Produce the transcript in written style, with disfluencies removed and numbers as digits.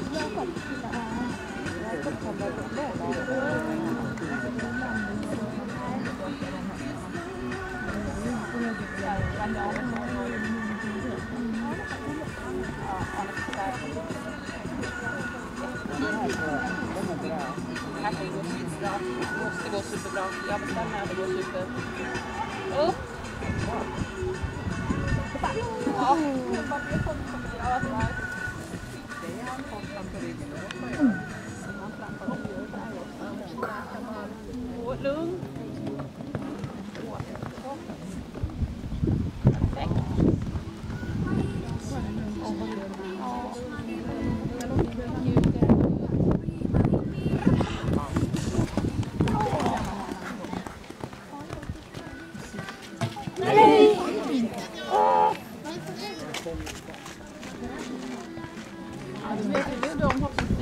Här kan det gå superbra. Det måste gå superbra. Jag bestämmer att det går super. Upp. Ja, lugn. Nej!